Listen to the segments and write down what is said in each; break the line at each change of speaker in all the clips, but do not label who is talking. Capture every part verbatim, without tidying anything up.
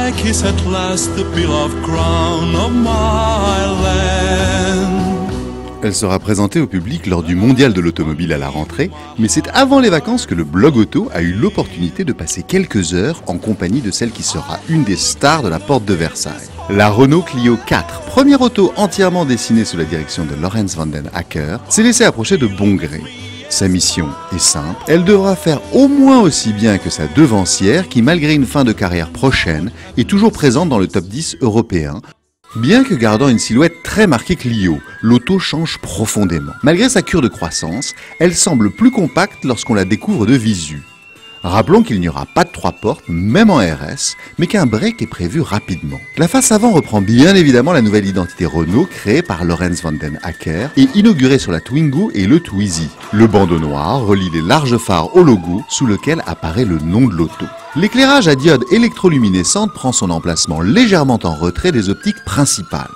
I kiss at last the beloved crown of my land.
Elle sera présentée au public lors du Mondial de l'automobile à la rentrée, mais c'est avant les vacances que le blog auto a eu l'opportunité de passer quelques heures en compagnie de celle qui sera une des stars de la porte de Versailles. La Renault Clio quatre, première auto entièrement dessinée sous la direction de Laurens van den Acker, s'est laissée approcher de bon gré. Sa mission est simple, elle devra faire au moins aussi bien que sa devancière qui, malgré une fin de carrière prochaine, est toujours présente dans le top dix européen. Bien que gardant une silhouette très marquée Clio, l'auto change profondément. Malgré sa cure de croissance, elle semble plus compacte lorsqu'on la découvre de visu. Rappelons qu'il n'y aura pas de trois portes, même en R S, mais qu'un break est prévu rapidement. La face avant reprend bien évidemment la nouvelle identité Renault créée par Laurens van den Acker et inaugurée sur la Twingo et le Twizy. Le bandeau noir relie les larges phares au logo sous lequel apparaît le nom de l'auto. L'éclairage à diode électroluminescente prend son emplacement légèrement en retrait des optiques principales.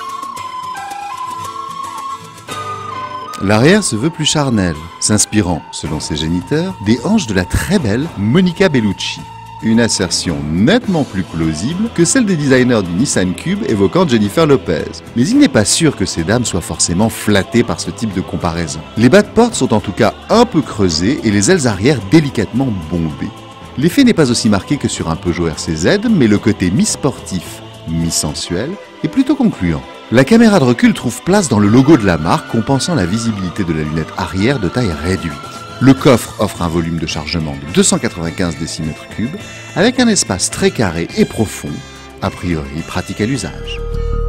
L'arrière se veut plus charnel, s'inspirant, selon ses géniteurs, des hanches de la très belle Monica Bellucci. Une assertion nettement plus plausible que celle des designers du Nissan Cube évoquant Jennifer Lopez. Mais il n'est pas sûr que ces dames soient forcément flattées par ce type de comparaison. Les bas de porte sont en tout cas un peu creusés et les ailes arrière délicatement bombées. L'effet n'est pas aussi marqué que sur un Peugeot R C Z, mais le côté mi-sportif, mi-sensuel est plutôt concluant. La caméra de recul trouve place dans le logo de la marque, compensant la visibilité de la lunette arrière de taille réduite. Le coffre offre un volume de chargement de deux cent quatre-vingt-quinze décimètres cubes, avec un espace très carré et profond, a priori pratique à l'usage.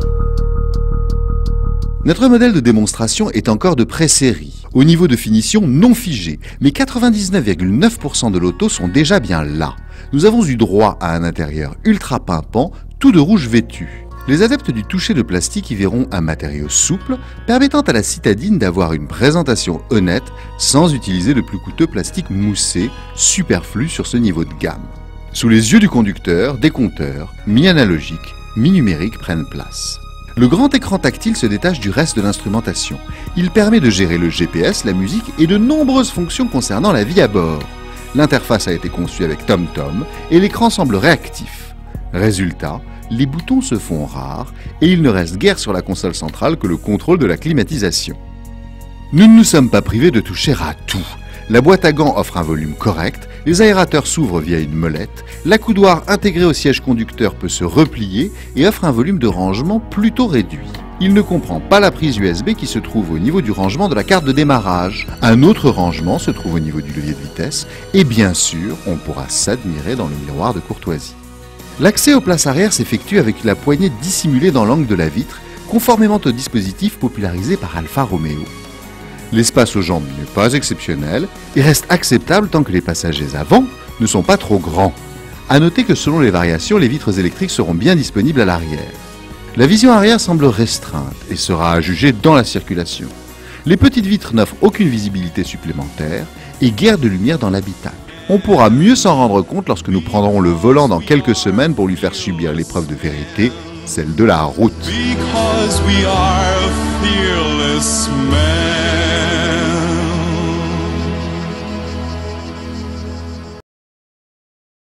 Notre modèle de démonstration est encore de pré-série, au niveau de finition non figé, mais quatre-vingt-dix-neuf virgule neuf pour cent de l'auto sont déjà bien là. Nous avons eu droit à un intérieur ultra pimpant, tout de rouge vêtu. Les adeptes du toucher de plastique y verront un matériau souple, permettant à la citadine d'avoir une présentation honnête sans utiliser le plus coûteux plastique moussé, superflu sur ce niveau de gamme. Sous les yeux du conducteur, des compteurs, mi-analogiques, mi-numériques prennent place. Le grand écran tactile se détache du reste de l'instrumentation. Il permet de gérer le G P S, la musique et de nombreuses fonctions concernant la vie à bord. L'interface a été conçue avec TomTom et l'écran semble réactif. Résultat, les boutons se font rares et il ne reste guère sur la console centrale que le contrôle de la climatisation. Nous ne nous sommes pas privés de toucher à tout. La boîte à gants offre un volume correct, les aérateurs s'ouvrent via une molette, l'accoudoir intégré au siège conducteur peut se replier et offre un volume de rangement plutôt réduit. Il ne comprend pas la prise U S B qui se trouve au niveau du rangement de la carte de démarrage. Un autre rangement se trouve au niveau du levier de vitesse et bien sûr, on pourra s'admirer dans le miroir de courtoisie. L'accès aux places arrière s'effectue avec la poignée dissimulée dans l'angle de la vitre, conformément au dispositif popularisé par Alfa Romeo. L'espace aux jambes n'est pas exceptionnel et reste acceptable tant que les passagers avant ne sont pas trop grands. A noter que selon les variations, les vitres électriques seront bien disponibles à l'arrière. La vision arrière semble restreinte et sera à juger dans la circulation. Les petites vitres n'offrent aucune visibilité supplémentaire et guère de lumière dans l'habitacle. On pourra mieux s'en rendre compte lorsque nous prendrons le volant dans quelques semaines pour lui faire subir l'épreuve de vérité, celle de la route. Because we are a fearless man.